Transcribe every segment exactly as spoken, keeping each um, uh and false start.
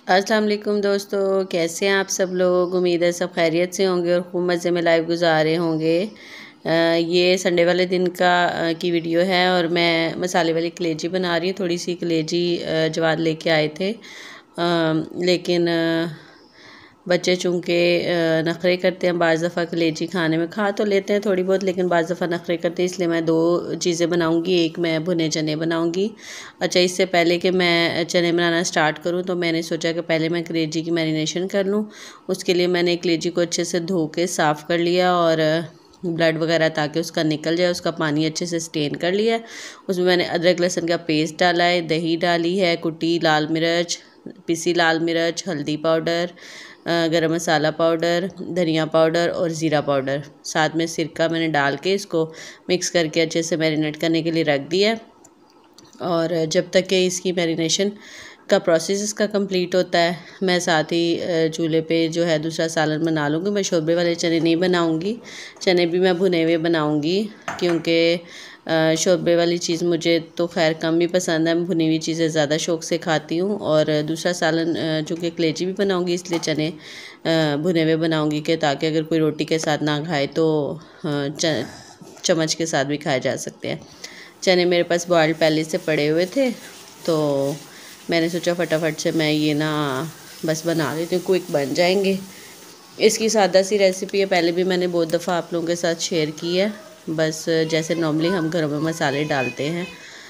अस्सलाम वालेकुम दोस्तों, कैसे हैं आप सब लोग। उम्मीद है सब खैरियत से होंगे और खूब मज़े में लाइव गुजार रहे होंगे। आ, ये संडे वाले दिन का आ, की वीडियो है और मैं मसाले वाली कलेजी बना रही हूँ। थोड़ी सी कलेजी जवाद लेके आए थे, आ, लेकिन आ, बच्चे चूँकि नखरे करते हैं, बाज़ दफ़ा कलेजी खाने में खा तो लेते हैं थोड़ी बहुत, लेकिन बाज़ दफ़ा नखरे करते हैं, इसलिए मैं दो चीज़ें बनाऊंगी। एक मैं भुने चने बनाऊंगी। अच्छा, इससे पहले कि मैं चने बनाना स्टार्ट करूं तो मैंने सोचा कि पहले मैं कलेजी की मैरिनेशन कर लूं। उसके लिए मैंने कलेजी को अच्छे से धो के साफ़ कर लिया और ब्लड वगैरह ताकि उसका निकल जाए, उसका पानी अच्छे से स्टेन कर लिया है। उसमें मैंने अदरक लहसुन का पेस्ट डाला है, दही डाली है, कुटी लाल मिर्च, पिसी लाल मिर्च, हल्दी पाउडर, गरम मसाला पाउडर, धनिया पाउडर और ज़ीरा पाउडर, साथ में सिरका मैंने डाल के इसको मिक्स करके अच्छे से मैरिनेट करने के लिए रख दिया। और जब तक कि इसकी मैरिनेशन का प्रोसेस इसका कंप्लीट होता है, मैं साथ ही चूल्हे पे जो है दूसरा सालन बना लूँगी। मैं शोरबे वाले चने नहीं बनाऊँगी, चने भी मैं भुने हुए बनाऊँगी, क्योंकि शोरबे वाली चीज़ मुझे तो खैर कम ही पसंद है। मैं भुनी हुई चीज़ें ज़्यादा शौक़ से खाती हूँ। और दूसरा सालन चूँकि कलेजी भी बनाऊँगी, इसलिए चने भुने हुए बनाऊँगी कि ताकि अगर कोई रोटी के साथ ना खाए तो च, चम्मच के साथ भी खाए जा सकते हैं। चने मेरे पास बॉइल्ड पहले से पड़े हुए थे, तो मैंने सोचा फटाफट से मैं ये ना बस बना लेती हूँ, क्विक बन जाएंगे। इसकी सादा सी रेसिपी है, पहले भी मैंने बहुत दफ़ा आप लोगों के साथ शेयर की है। बस जैसे नॉर्मली हम घरों में मसाले डालते हैं,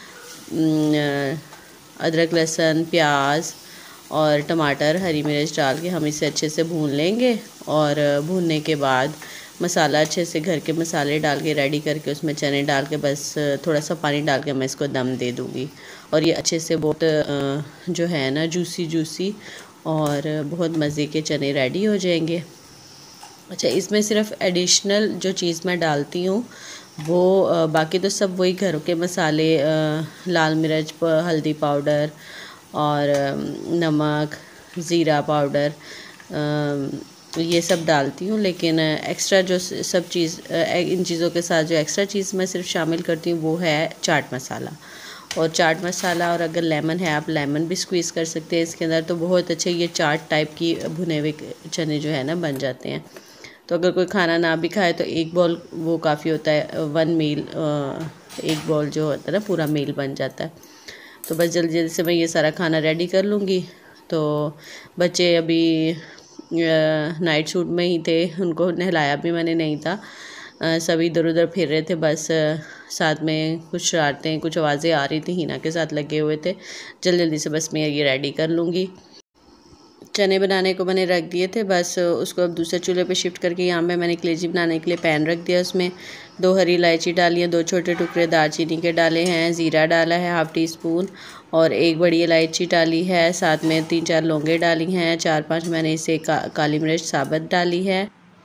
अदरक लहसुन प्याज और टमाटर हरी मिर्च डाल के हम इसे अच्छे से भून लेंगे। और भूनने के बाद मसाला अच्छे से घर के मसाले डाल के रेडी करके उसमें चने डाल के बस थोड़ा सा पानी डाल के मैं इसको दम दे दूँगी। और ये अच्छे से बहुत जो है ना जूसी जूसी और बहुत मज़े के चने रेडी हो जाएंगे। अच्छा, इसमें सिर्फ एडिशनल जो चीज़ मैं डालती हूँ वो आ, बाकी तो सब वही घरों के मसाले, आ, लाल मिर्च, हल्दी पाउडर और नमक, ज़ीरा पाउडर, ये सब डालती हूँ। लेकिन एक्स्ट्रा जो सब चीज़ इन चीज़ों के साथ जो एक्स्ट्रा चीज़ मैं सिर्फ शामिल करती हूँ वो है चाट मसाला। और चाट मसाला, और अगर लेमन है आप लेमन भी स्क्वीज़ कर सकते हैं इसके अंदर, तो बहुत अच्छे ये चाट टाइप की भुने हुए चने जो है ना बन जाते हैं। तो अगर कोई खाना ना भी खाए तो एक बॉल वो काफ़ी होता है, वन मील एक बॉल जो होता है ना पूरा मील बन जाता है। तो बस जल्दी जल्दी से मैं ये सारा खाना रेडी कर लूँगी। तो बच्चे अभी नाइट सूट में ही थे, उनको नहलाया भी मैंने नहीं था, सभी इधर उधर फिर रहे थे। बस साथ में कुछ शरारतें, कुछ आवाज़ें आ रही थी, हिना के साथ लगे हुए थे। जल्दी जल्दी से बस मैं ये रेडी कर लूँगी। चने बनाने को मैंने रख दिए थे, बस उसको अब दूसरे चूल्हे पे शिफ्ट करके यहाँ पे मैंने कलेजी बनाने के लिए पैन रख दिया। उसमें दो हरी इलायची डाली है, दो छोटे टुकड़े दालचीनी के डाले हैं, ज़ीरा डाला है हाफ़ टी स्पून और एक बड़ी इलायची डाली है, साथ में तीन चार लौंगे डाली हैं, चार पांच मैंने इसे का, काली मिर्च साबुत डाली है।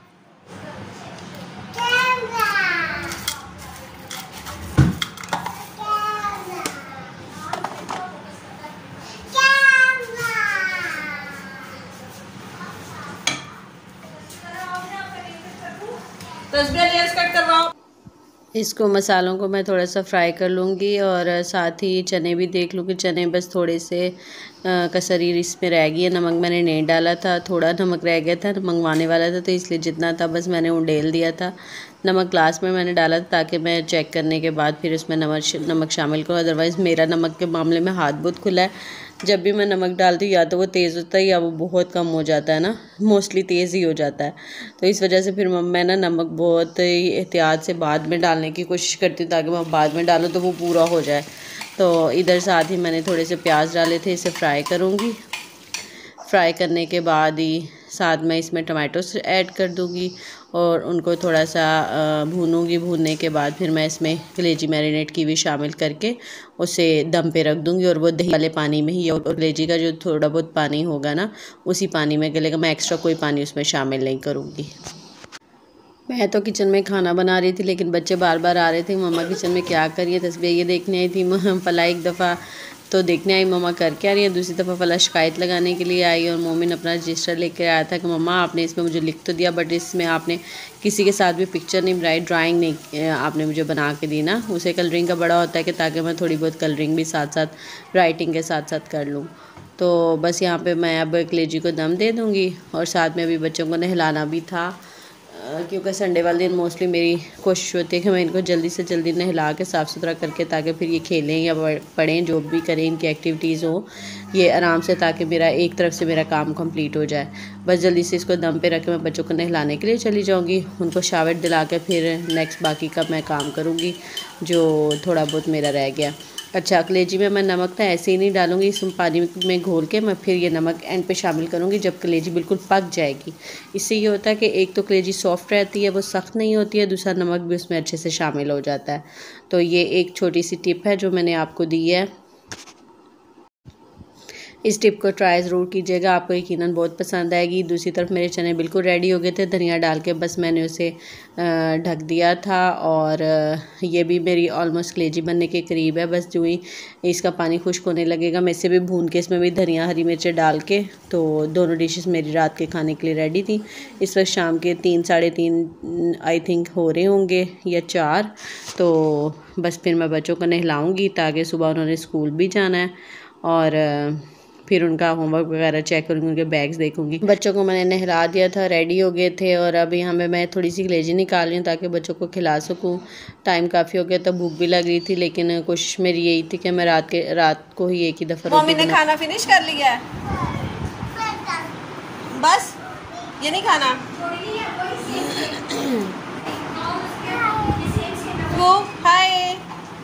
इसको मसालों को मैं थोड़ा सा फ्राई कर लूँगी और साथ ही चने भी देख लूँगी। चने बस थोड़े से कसरी इसमें रह गई है, नमक मैंने नहीं डाला था, थोड़ा नमक रह गया था, मंगवाने वाला था तो इसलिए जितना था बस मैंने उंडेल दिया था। नमक ग्लास में मैंने डाला था ताकि मैं चेक करने के बाद फिर उसमें नमक नमक शामिल करूँ। अदरवाइज़ मेरा नमक के मामले में हाथ बहुत खुला है, जब भी मैं नमक डालती हूँ या तो वो तेज़ होता है या वो बहुत कम हो जाता है ना, मोस्टली तेज़ ही हो जाता है। तो इस वजह से फिर मैं ना नमक बहुत ही एहतियात से बाद में डालने की कोशिश करती हूँ ताकि मैं बाद में डालूँ तो वो पूरा हो जाए। तो इधर साथ ही मैंने थोड़े से प्याज डाले थे, इसे फ्राई करूँगी। फ्राई करने के बाद ही साथ में इसमें टमाटोस ऐड कर दूँगी और उनको थोड़ा सा भूनूंगी। भूनने के बाद फिर मैं इसमें कलेजी मैरिनेट की भी शामिल करके उसे दम पे रख दूँगी और वो दही वाले पानी में ही, और कलेजी का जो थोड़ा बहुत पानी होगा ना उसी पानी में गलेगा। मैं एक्स्ट्रा कोई पानी उसमें शामिल नहीं करूँगी। मैं तो किचन में खाना बना रही थी लेकिन बच्चे बार बार आ रहे थे, मम्मा किचन में क्या कर रही है, तस्वीर ये देखने आई थी। फला एक दफ़ा तो देखने आई मम्मा कर क्या रही है, दूसरी दफ़ा फला शिकायत लगाने के लिए आई और मोमिन अपना रजिस्टर लेकर आया था कि मम्मा आपने इसमें मुझे लिख तो दिया बट इसमें आपने किसी के साथ भी पिक्चर नहीं बनाई, ड्राइंग नहीं आपने मुझे बना के दी ना। उसे कलरिंग का बड़ा होता है कि ताकि मैं थोड़ी बहुत कलरिंग भी साथ साथ राइटिंग के साथ साथ कर लूँ। तो बस यहाँ पे मैं अब कलेजी को दम दे दूँगी और साथ में अभी बच्चों को नहलाना भी था, क्योंकि संडे वाले दिन मोस्टली मेरी कोशिश होती है कि मैं इनको जल्दी से जल्दी नहला के साफ़ सुथरा करके, ताकि फिर ये खेलें या पढ़ें, जो भी करें, इनकी एक्टिविटीज़ हो ये आराम से, ताकि मेरा एक तरफ से मेरा काम कंप्लीट हो जाए। बस जल्दी से इसको दम पे रख के मैं बच्चों को नहलाने के लिए चली जाऊँगी, उनको शावर दिला के फिर नेक्स्ट बाकी का मैं काम करूँगी जो थोड़ा बहुत मेरा रह गया। अच्छा, कलेजी में मैं नमक तो ऐसे ही नहीं डालूँगी, इस पानी में घोल के मैं फिर ये नमक एंड पे शामिल करूँगी जब कलेजी बिल्कुल पक जाएगी। इससे ये होता है कि एक तो कलेजी सॉफ्ट रहती है, वो सख्त नहीं होती है, दूसरा नमक भी उसमें अच्छे से शामिल हो जाता है। तो ये एक छोटी सी टिप है जो मैंने आपको दी है, इस टिप को ट्राई ज़रूर कीजिएगा, आपको यकीनन बहुत पसंद आएगी। दूसरी तरफ मेरे चने बिल्कुल रेडी हो गए थे, धनिया डाल के बस मैंने उसे ढक दिया था और ये भी मेरी ऑलमोस्ट कलेजी बनने के करीब है। बस जो ही इसका पानी खुश्क होने लगेगा मैं इसे भी भून के इसमें भी धनिया हरी मिर्चें डाल के, तो दोनों डिशेस मेरी रात के खाने के लिए रेडी थी। इस वक्त शाम के तीन साढ़े तीन आई थिंक हो रहे होंगे या चार, तो बस फिर मैं बच्चों को नहलाऊँगी ताकि सुबह उन्होंने स्कूल भी जाना है और फिर उनका होमवर्क वगैरह चेक करूँगी, उनके बैग्स देखूँगी। बच्चों को मैंने नहला दिया था, रेडी हो गए थे और अब यहाँ पे मैं थोड़ी सी कलेजी निकाल रही हूँ ताकि बच्चों को खिला सकूँ। टाइम काफ़ी हो गया था, भूख भी लग रही थी, लेकिन कोशिश मेरी यही थी कि मैं रात के रात को ही एक ही दफ़ा। मम्मी ने खाना फिनिश कर लिया है, बस ये नहीं खाना। वो हाय,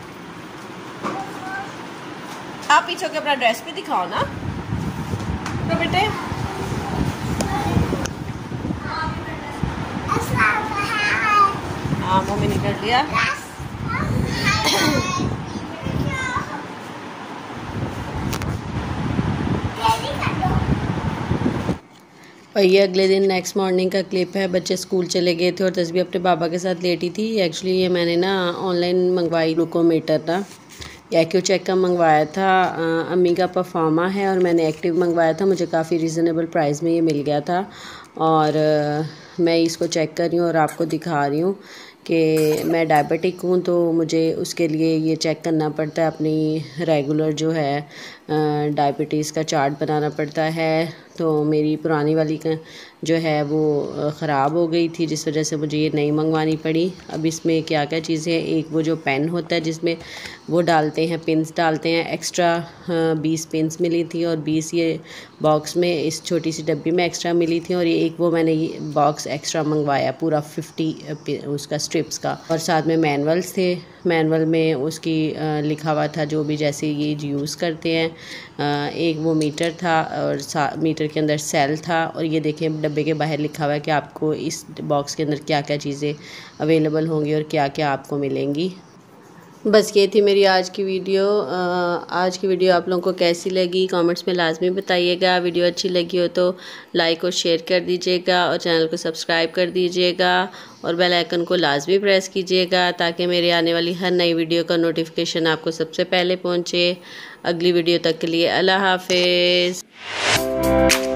आप पीछे के अपना ड्रेस भी दिखाओ ना तो बेटे। हाँ मम्मी ने कर लिया। और ये अगले दिन नेक्स्ट मॉर्निंग का क्लिप है। बच्चे स्कूल चले गए थे और तस्बीह अपने पापा के साथ लेटी थी। एक्चुअली ये मैंने ना ऑनलाइन मंगवाई ग्लूकोमीटर ना, एक्यू चेक का मंगवाया था, अम्मी का परफॉर्मा है और मैंने एक्टिव मंगवाया था। मुझे काफ़ी रीज़नेबल प्राइस में ये मिल गया था और मैं इसको चेक कर रही हूँ और आपको दिखा रही हूँ कि मैं डायबिटिक हूँ, तो मुझे उसके लिए ये चेक करना पड़ता है, अपनी रेगुलर जो है डायबिटीज़ का चार्ट बनाना पड़ता है। तो मेरी पुरानी वाली का जो है वो ख़राब हो गई थी, जिस वजह से मुझे ये नई मंगवानी पड़ी। अब इसमें क्या क्या चीज़ें हैं, एक वो जो पेन होता है जिसमें वो डालते हैं, पिन्स डालते हैं, एक्स्ट्रा बीस पिन्स मिली थी और बीस ये बॉक्स में इस छोटी सी डब्बी में एक्स्ट्रा मिली थी और ये एक वो मैंने ये बॉक्स एक्स्ट्रा मंगवाया पूरा फिफ्टी उसका स्ट्रिप्स का। और साथ में मैनुअल्स थे, मैनुअल में उसकी लिखा हुआ था जो भी जैसे ये यूज़ करते हैं। एक वो मीटर था और मीटर के अंदर सेल था और ये देखें डब्बे के बाहर लिखा हुआ है कि आपको इस बॉक्स के अंदर क्या क्या चीज़ें अवेलेबल होंगी और क्या क्या आपको मिलेंगी। बस ये थी मेरी आज की वीडियो। आज की वीडियो आप लोगों को कैसी लगी कमेंट्स में लाजमी बताइएगा। वीडियो अच्छी लगी हो तो लाइक और शेयर कर दीजिएगा और चैनल को सब्सक्राइब कर दीजिएगा और बेल आइकन को लाजमी प्रेस कीजिएगा ताकि मेरे आने वाली हर नई वीडियो का नोटिफिकेशन आपको सबसे पहले पहुँचे। अगली वीडियो तक के लिए अल्लाह हाफिज़।